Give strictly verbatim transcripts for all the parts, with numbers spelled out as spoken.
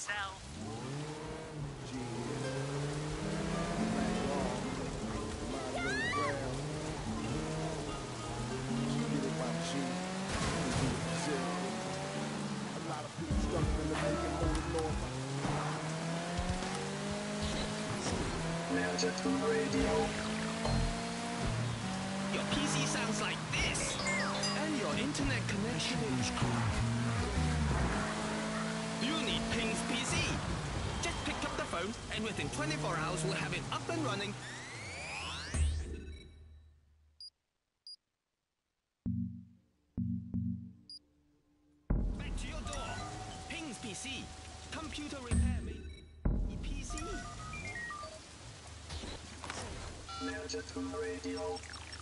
yourself. Radio. Your P C sounds like this, and your internet connection is cracked. You need Ping's P C. Just pick up the phone, and within twenty-four hours, we'll have it up and running. Back to your door. Ping's P C. Computer repair me. P C. Radio.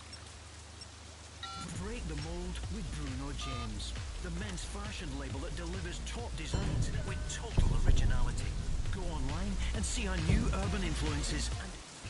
Break the mold with Bruno James, the men's fashion label that delivers top designs with total originality. Go online and see our new urban influences and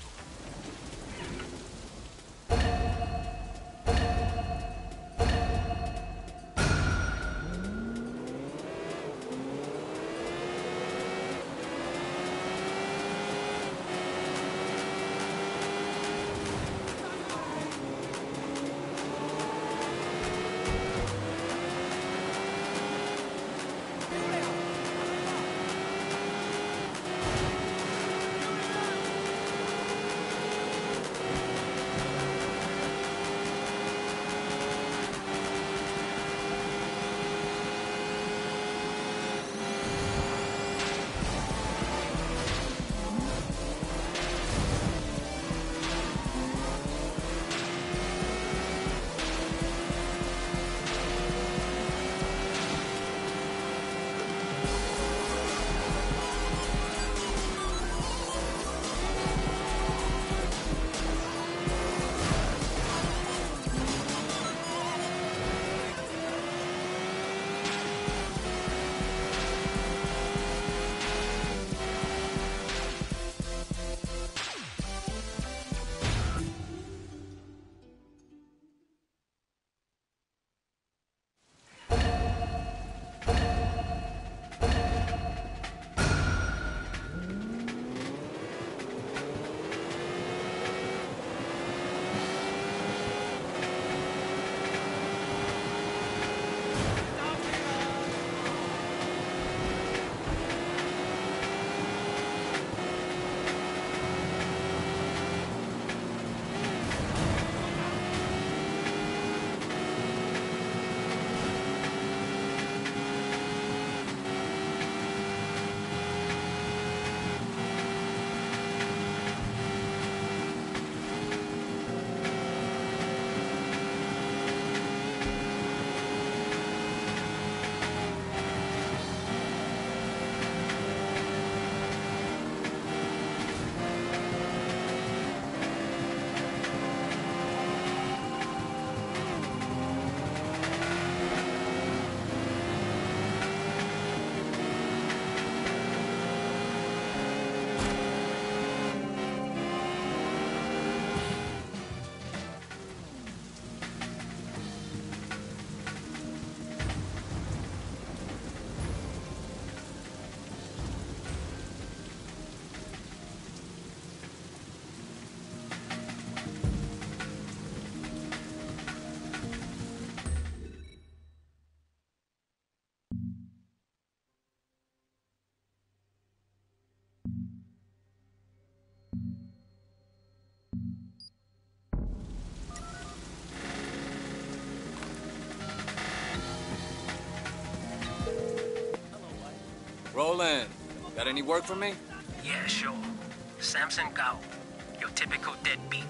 Roland, got any work for me? Yeah, sure. Samson Gao, your typical deadbeat.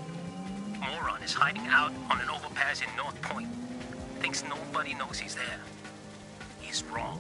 Moron is hiding out on an overpass in North Point. Thinks nobody knows he's there. He's wrong.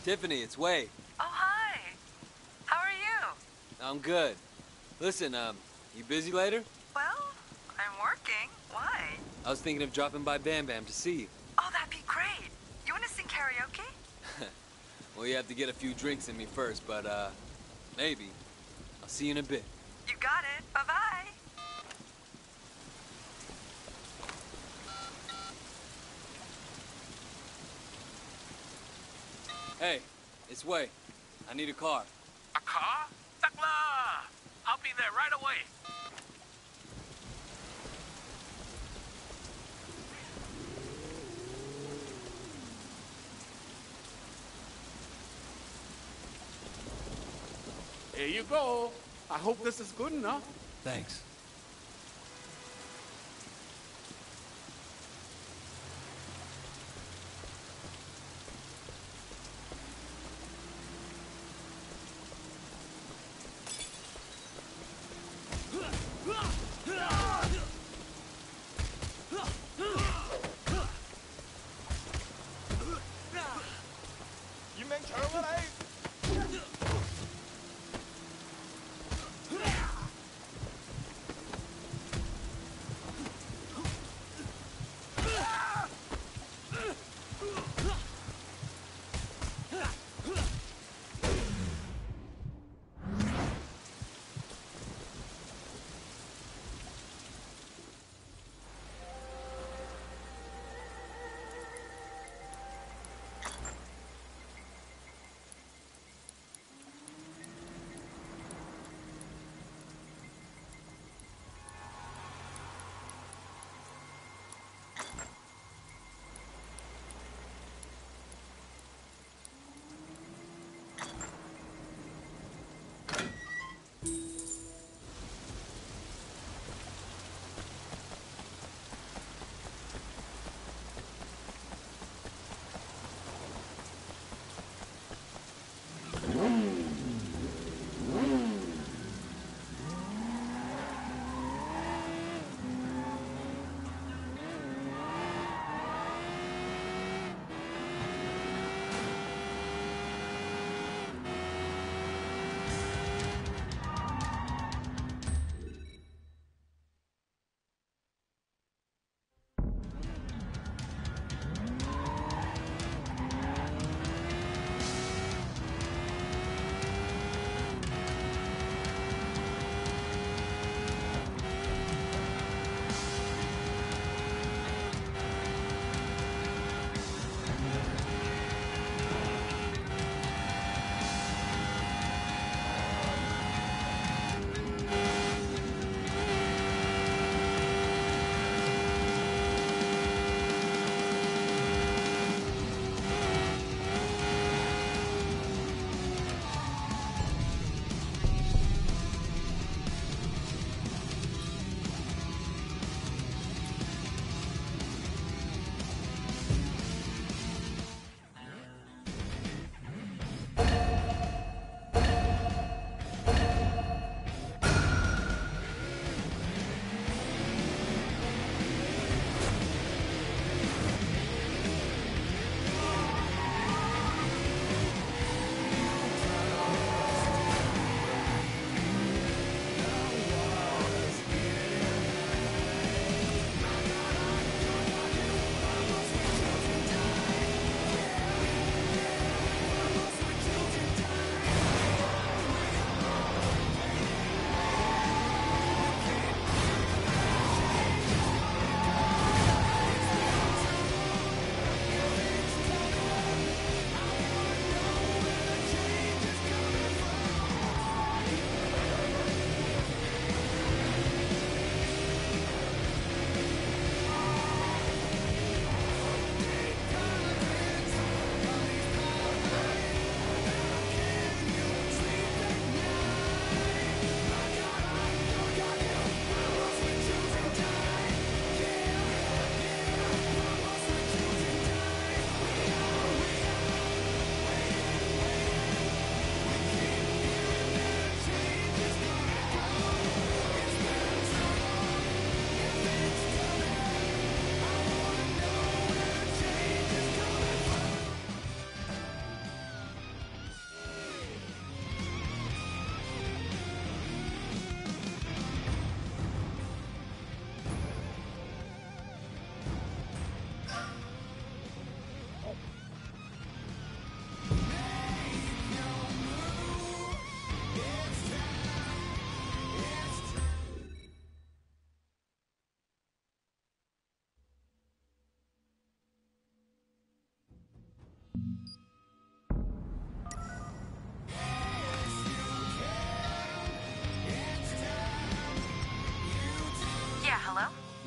Tiffany, it's Wei. Oh, hi. How are you? I'm good. Listen, um, you busy later? Well, I'm working. Why? I was thinking of dropping by Bam Bam to see you. Oh, that'd be great. You want to sing karaoke? Well, you have to get a few drinks in me first, but, uh, maybe. I'll see you in a bit. You got it. Bye-bye. Hey, it's Wei. I need a car. A car? Takla! I'll be there right away. Here you go. I hope this is good enough. Thanks.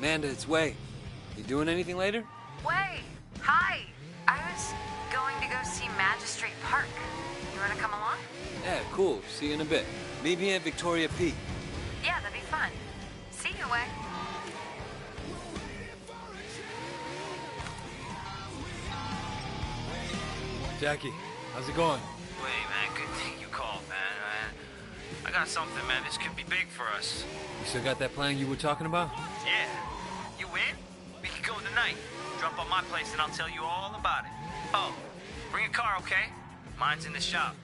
Amanda, it's Wei. You doing anything later? Wei, hi. I was going to go see Magistrate Park. You want to come along? Yeah, cool. See you in a bit. Meet me at Victoria P. Yeah, that'd be fun. See you, Wei. Jackie, how's it going? Wait, man, good thing you called, man. I, I got something, man. This could be big for us. You still got that plan you were talking about? Yeah. You in? We can go tonight. Drop by my place and I'll tell you all about it. Oh, bring a car, okay? Mine's in the shop.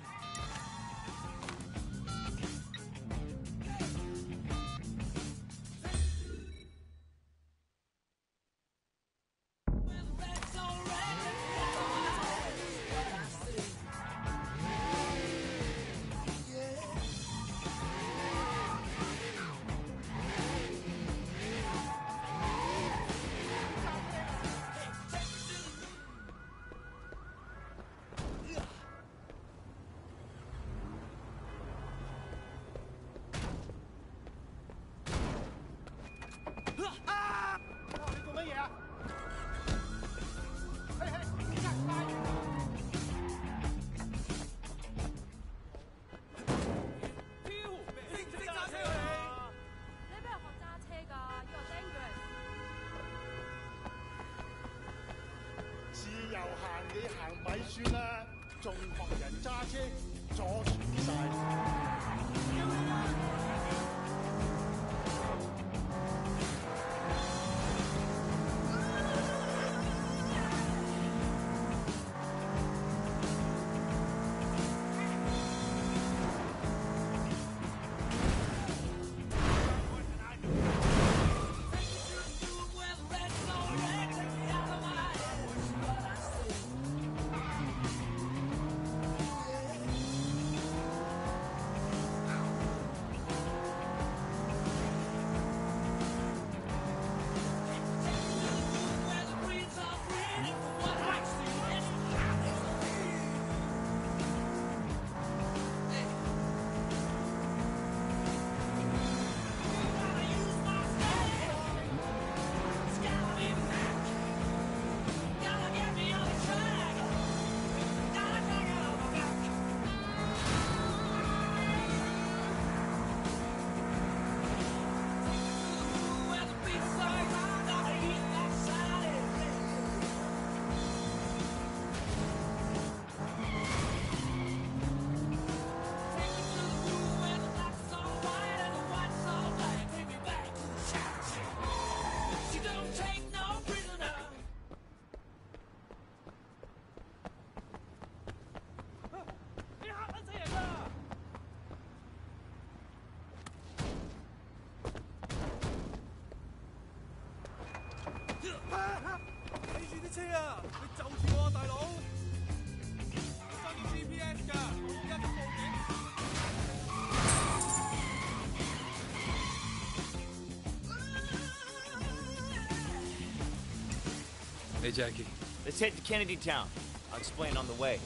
Hey, Jackie. Let's head to Kennedy Town. I'll explain on the way.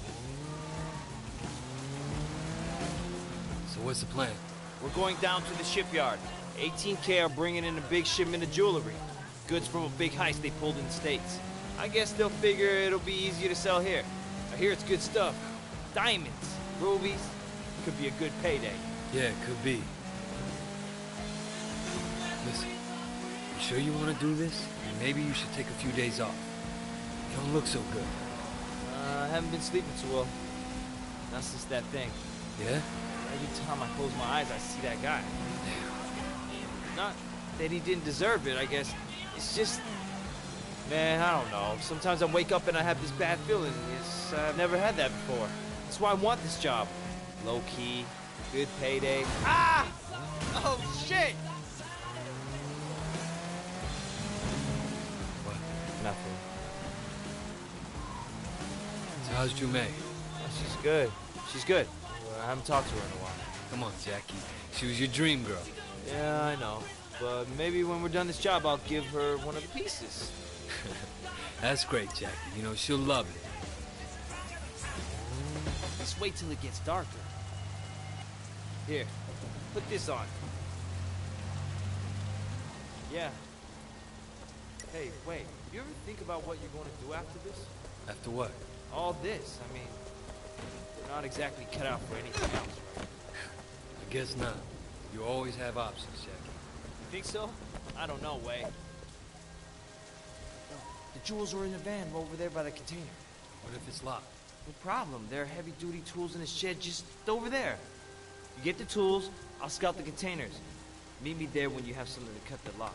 So what's the plan? We're going down to the shipyard. eighteen K are bringing in a big shipment of jewelry. Goods from a big heist they pulled in the States. I guess they'll figure it'll be easier to sell here. I hear it's good stuff. Diamonds, rubies. Could be a good payday. Yeah, it could be. Listen, you sure you want to do this? Maybe you should take a few days off. You don't look so good. Uh, I haven't been sleeping too well. Not since that thing. Yeah? Every time I close my eyes, I see that guy. Not that he didn't deserve it, I guess. It's just... Man, I don't know. Sometimes I wake up and I have this bad feeling. It's, uh, I've never had that before. That's why I want this job. Low-key, good payday. Ah! Oh, shit! What? Nothing. So how's Jume? Oh, she's good. She's good. I haven't talked to her in a while. Come on, Jackie. She was your dream girl. Yeah, I know. But maybe when we're done this job, I'll give her one of the pieces. That's great, Jackie. You know, she'll love it. Just wait till it gets darker. Here, put this on. Yeah, Hey, wait, you ever think about what you're going to do after this? After what? All this, I mean, you're not exactly cut out for anything else, right? I guess not. You always have options, Jackie. You think so? I don't know, Wei. The jewels are in the van over there by the container. What if it's locked? No problem. There are heavy-duty tools in the shed just over there. You get the tools, I'll scout the containers. Meet me there when you have something to cut the lock.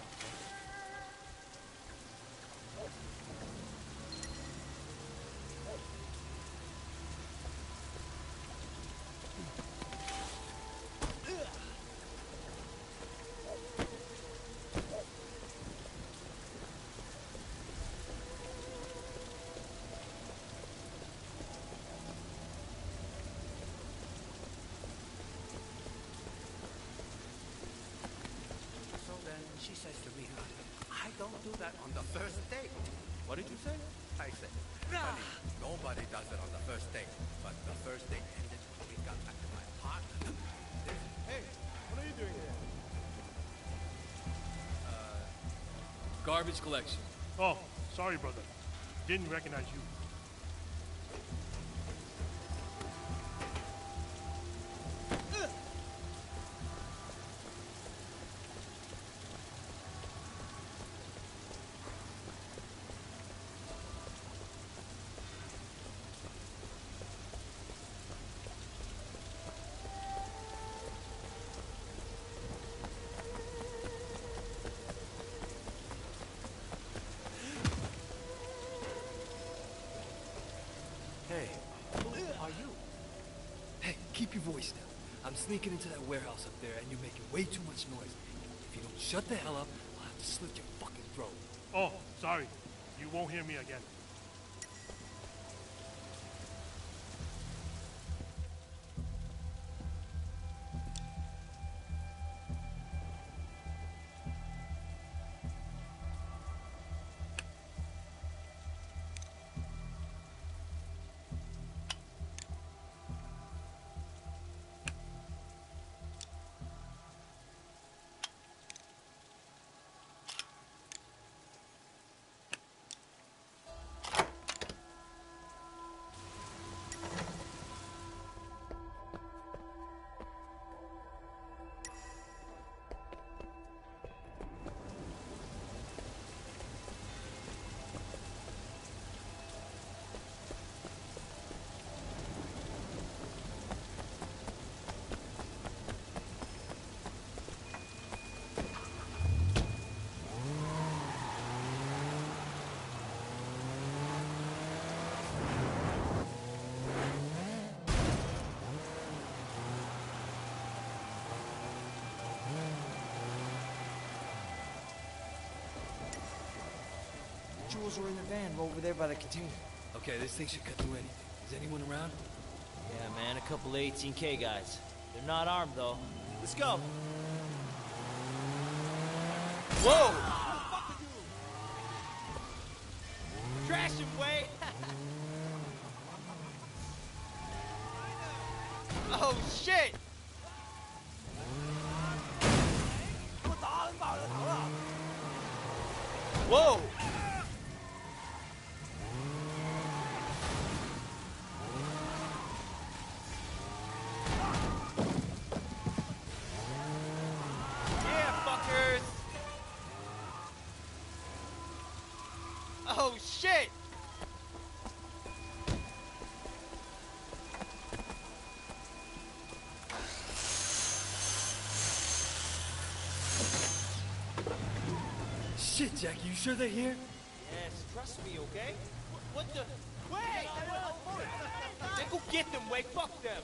So then she says to me, I don't do that on the first date. What did you say? I said, honey, nobody does it on the first date. But the first date ended when we got back to my apartment. Hey, what are you doing here? Garbage collection. Oh, sorry, brother. Didn't recognize you. Hey, who are you? Hey, keep your voice down. I'm sneaking into that warehouse up there and you're making way too much noise. If you don't shut the hell up, I'll have to slit your fucking throat. Oh, sorry. You won't hear me again. Jewels are in the van over there by the container. Okay, this thing should cut through anything. Is anyone around? Yeah, man, a couple of eighteen K guys. They're not armed, though. Let's go! Whoa! Trash him, Wei! Oh, shit! Whoa! Yeah, fuckers! Oh, shit! Shit, Jackie, you sure they're here? Yes, trust me, okay? What, what the? Wait! Then go get them, Wei. Fuck them.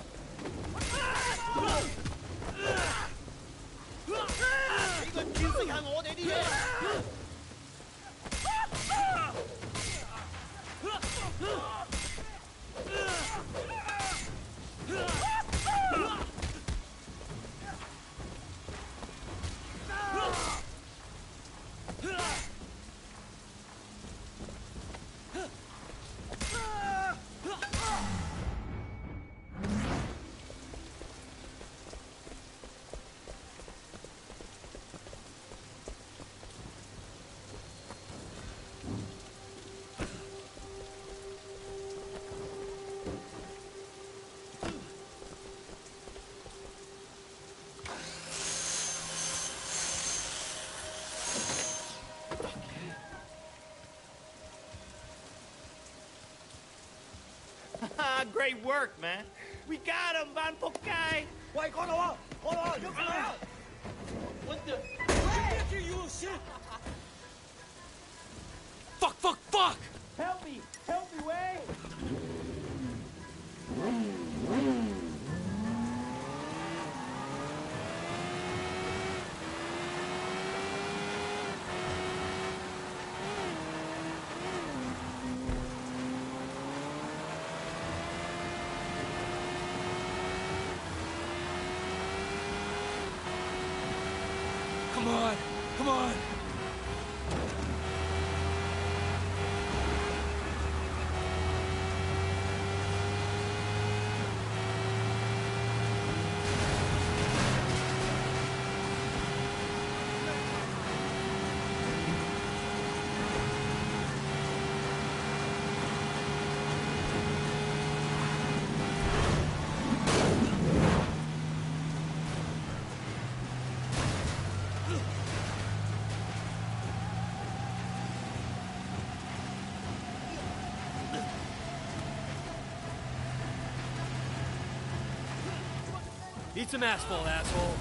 not great work, man. We got him, Van Pokai. Wait, go on, go on, you come out. What the? Hey, you shit. Fuck, fuck, fuck! Help me! Help me, Wei! Come on, come on! Eat some asphalt, asshole.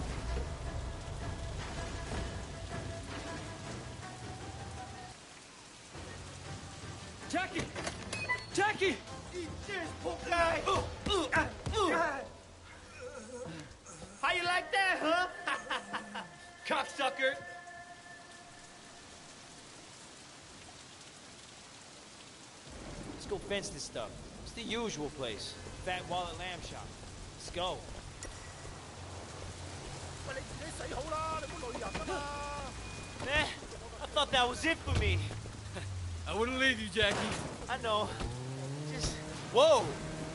Jackie! Jackie! Eat this, Pokai! How you like that, huh? Cocksucker! Let's go fence this stuff. It's the usual place. Fat Wallet Lamb Shop. Let's go. Eh, I thought that was it for me. I wouldn't leave you, Jackie. I know. Just... Whoa!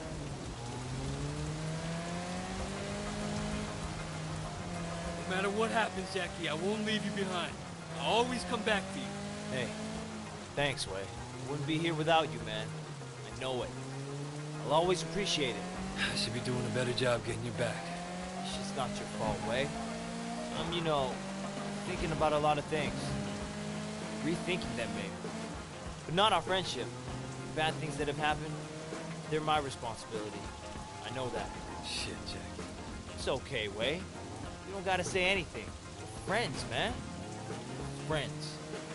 No matter what happens, Jackie, I won't leave you behind. I'll always come back for you. Hey, thanks, Wei. I wouldn't be here without you, man. I know it. I'll always appreciate it. I should be doing a better job getting you back. It's just not your fault, Wei. I'm, you know, thinking about a lot of things. Rethinking them, maybe. But not our friendship. Bad things that have happened, they're my responsibility. I know that. Shit, Jackie. It's okay, Wei. You don't gotta say anything. We're friends, man. We're friends.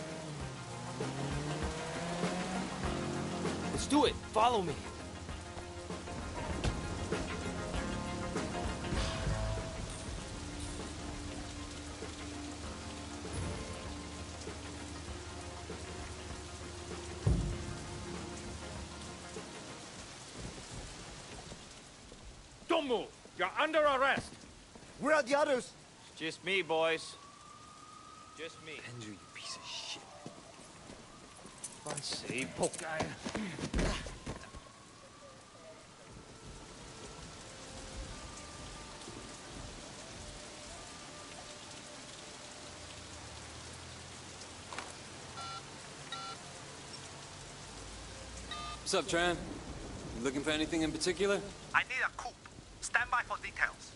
Let's do it. Follow me. Don't move. You're under arrest. Where are the others? Just me, boys. Just me. Andrew, you piece of shit. Fun save, Pokai. What's up, Triad? You looking for anything in particular? I need a coupe. Stand by for details.